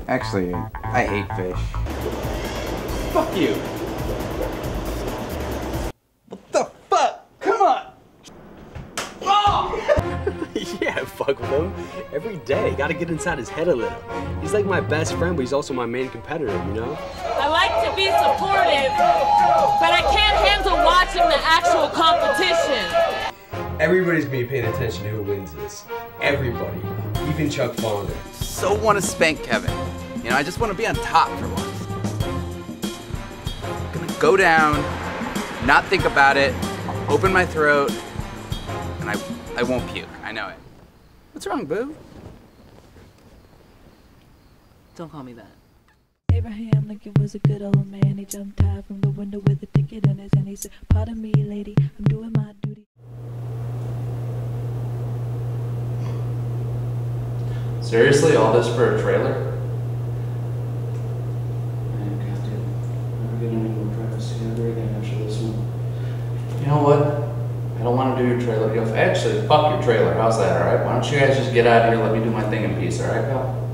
Actually, I hate fish. Fuck you. What the fuck? Come on. Oh! Yeah, fuck with him. Every day, gotta get inside his head a little. He's like my best friend, but he's also my main competitor, you know? I like to be supportive, but I can't handle watching the actual competition. Everybody's gonna be paying attention to who wins this. Everybody. Even Chuck Fonder. So want to spank Kevin. You know, I just want to be on top for once. I'm gonna go down, not think about it, open my throat, and I won't puke. I know it. What's wrong, boo? Don't call me that. Abraham Lincoln was a good old man. He jumped high from the window with a ticket in his hand. He said, "Pardon me, lady, I'm doing my duty." Seriously, all this for a trailer? Man, goddamn. Never get any more privacy ever again after this one. You know what? I don't want to do your trailer. Actually, fuck your trailer. How's that, alright? Why don't you guys just get out of here, let me do my thing in peace, alright, pal?